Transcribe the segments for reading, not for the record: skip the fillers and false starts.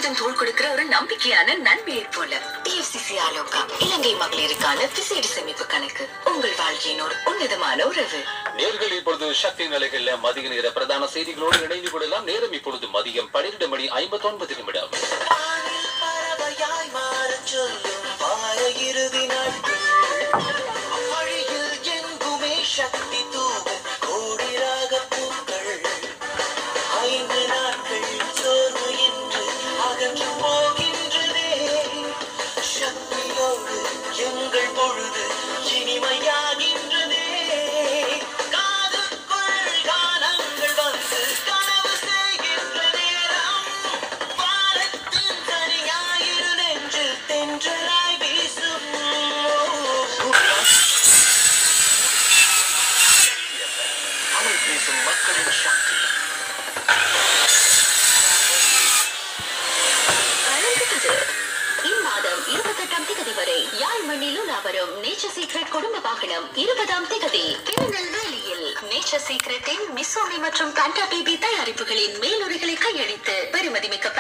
குடும்பத்துடன் தோள் கொடுக்கிற ஒரு நம்பிக்கையான நன்மையை போல TFCC ஆலோகா இலங்கை மகளிருக்கான விசேட சேமிப்பு கணக்கு. உங்கள் வாழ்க்கையின் ஒரு உன்னதமான உறவு. நேர்கள் இப்பொழுது சக்தி நிலைகளில் மதிய நேர பிரதான செய்திகளோடு இணைந்து கொள்ளலாம். நேரம் இப்பொழுது மதியம் 12:59. சக்தி தூவும் கோடிராக பூக்கள் 5 நாட்கள் சோர்வு என்று அகன்று போகின்றதே. சக்தியோடு எங்கள் பொழுது இனிமையாகின்றதே. காதுக்குள் கானங்கள் வந்து கனவு செய்கின்ற நேரம் வாரத்தின் தனியாயிரு நெஞ்சு தென்றலாய் வீசும். மக்களின் சக்தி இம்மாதம் 28ஆம் தேதி வரை யாழ் மண்ணிலும் வரும் நேச்சர் சீக்ரெட் குடும்ப வாகனம் 20ஆம் தேதி திருநெல்வேலியில் நேச்சர் சீக்ரெட்டின் மிசோமி மற்றும் கண்டா பேபி தயாரிப்புகளின் மேலுரைகளை கையளித்து பெருமதிமிக்க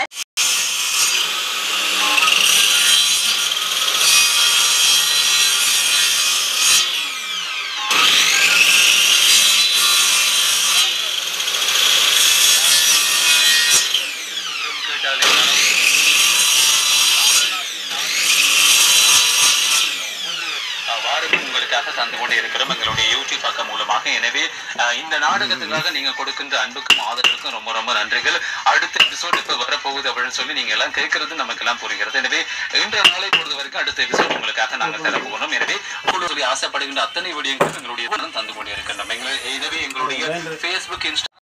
உங்களுக்காக தந்து கொண்டே இருக்கிறோம் எங்களுடைய யூடியூப் பக்கம் மூலமாக. எனவே இந்த நாடகத்துக்காக நீங்க கொடுக்கின்ற அன்புக்கும் ஆதரவுக்கும் ரொம்ப ரொம்ப நன்றிகள். அடுத்த எபிசோட் இப்ப வரப்போகுது அப்படின்னு சொல்லி நீங்க எல்லாம் கேட்கறது நமக்கு எல்லாம் புரிகிறது. எனவே இன்றைய நாளை பொறுத்த வரைக்கும் அடுத்த எபிசோட் உங்களுக்காக நாங்க தர போகிறோம். எனவே சொல்லி ஆசைப்படுகின்ற அத்தனை விடயங்களும் எங்களுடைய தந்து கொண்டே இருக்கின்றோம். எனவே எங்களுடைய Facebook, Instagram